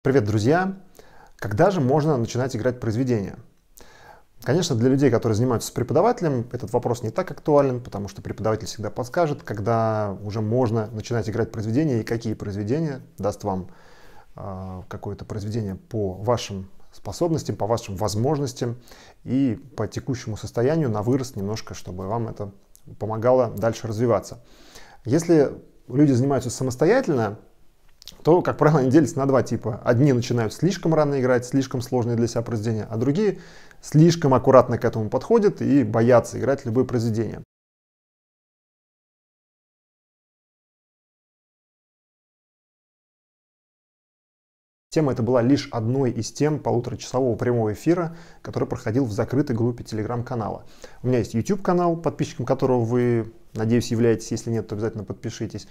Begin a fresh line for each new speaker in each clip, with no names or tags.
Привет, друзья! Когда же можно начинать играть произведения? Конечно, для людей, которые занимаются с преподавателем, этот вопрос не так актуален, потому что преподаватель всегда подскажет, когда уже можно начинать играть произведения и какие произведения, даст вам какое-то произведение по вашим способностям, по вашим возможностям и по текущему состоянию на вырост немножко, чтобы вам это помогало дальше развиваться. Если люди занимаются самостоятельно, то, как правило, они делятся на два типа. Одни начинают слишком рано играть, слишком сложные для себя произведения, а другие слишком аккуратно к этому подходят и боятся играть любое произведение. Тема эта была лишь одной из тем полуторачасового прямого эфира, который проходил в закрытой группе телеграм-канала. У меня есть YouTube-канал, подписчиком которого вы, надеюсь, являетесь. Если нет, то обязательно подпишитесь.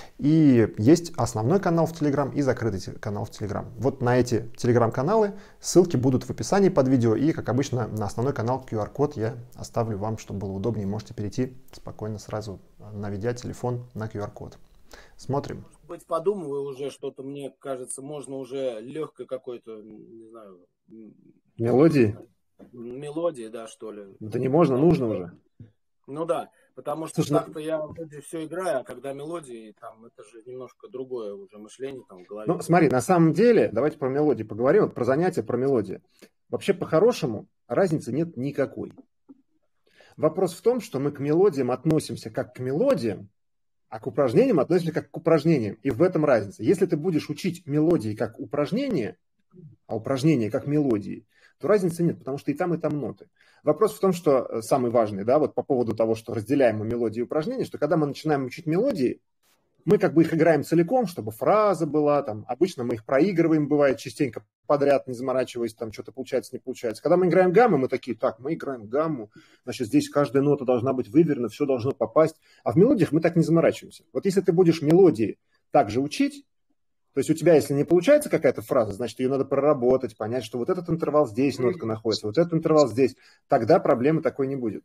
И есть основной канал в Telegram и закрытый канал в Telegram. Вот на эти Telegram-каналы ссылки будут в описании под видео. И, как обычно, на основной канал QR-код я оставлю вам, чтобы было удобнее. Можете перейти спокойно сразу, наведя телефон на QR-код. Смотрим.
Быть, подумываю уже что-то, мне кажется, можно уже легкой какой-то, не знаю...
Мелодии?
Мелодии, да, что ли.
Да не можно, нужно уже.
Ну да, потому что
Слушай,
так-то я вроде все играю, а когда мелодии, там, это же немножко другое уже мышление там в голове.
Ну, смотри, на самом деле, давайте про мелодии поговорим, вот про занятия, про мелодии. Вообще, по-хорошему, разницы нет никакой. Вопрос в том, что мы к мелодиям относимся как к мелодиям, а к упражнениям относимся как к упражнениям. И в этом разница. Если ты будешь учить мелодии как упражнения, а упражнения как мелодии, то разницы нет, потому что и там ноты. Вопрос в том, что самый важный, да, вот по поводу того, что разделяем мы мелодии и упражнения, что когда мы начинаем учить мелодии, мы как бы их играем целиком, чтобы фраза была, там, обычно мы их проигрываем, бывает, частенько подряд, не заморачиваясь, там, что-то получается, не получается. Когда мы играем гаммы, мы такие, так, мы играем гамму, значит, здесь каждая нота должна быть выверена, все должно попасть. А в мелодиях мы так не заморачиваемся. Вот если ты будешь мелодии также учить, то есть у тебя, если не получается какая-то фраза, значит, ее надо проработать, понять, что вот этот интервал здесь нотка находится, вот этот интервал здесь, тогда проблемы такой не будет.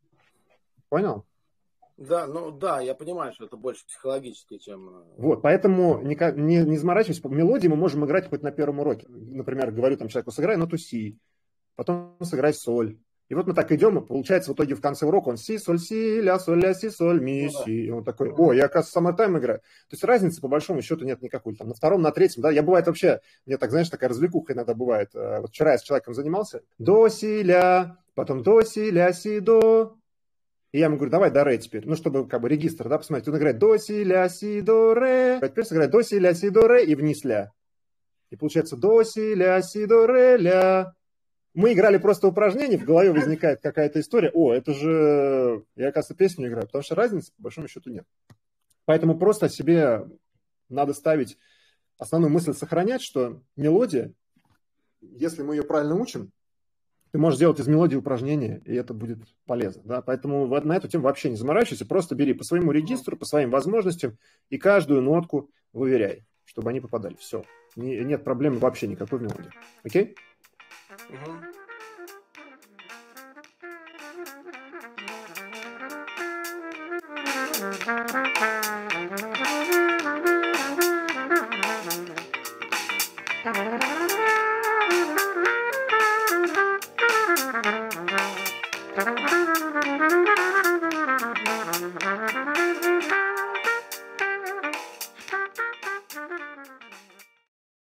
Понял?
Да, ну да, я понимаю, что это больше психологически, чем...
Вот, поэтому не заморачивайся. Мелодии мы можем играть хоть на первом уроке. Например, говорю там человеку, сыграй ноту си, потом сыграй соль. И вот мы так идем, и получается в итоге в конце урока он си, соль, ля, си, соль, ми, си. И он такой, о, я, оказывается, самотайм играю. То есть разницы по большому счету нет никакой. Там на втором, на третьем, да, я бывает вообще, мне так, знаешь, такая развлекуха иногда бывает. Вот вчера я с человеком занимался. До, си, ля, потом до, си, ля, си, до. И я ему говорю, давай до ре теперь, ну, чтобы как бы регистр, да, посмотреть. Он играет до, си, ля, си, до, ре. А теперь сыграет до, си, ля, си, до, ре и вниз ля. И получается до, си, ля, си, до, ре, ля. Мы играли просто упражнение, в голове возникает какая-то история. О, это же я, оказывается, песню играю, потому что разницы по большому счету нет. Поэтому просто себе надо ставить основную мысль сохранять, что мелодия, если мы ее правильно учим, ты можешь делать из мелодии упражнения, и это будет полезно. Да? Поэтому на эту тему вообще не заморачивайся, просто бери по своему регистру, по своим возможностям и каждую нотку выверяй, чтобы они попадали. Все. Нет проблем вообще никакой в мелодии. Окей?
Угу.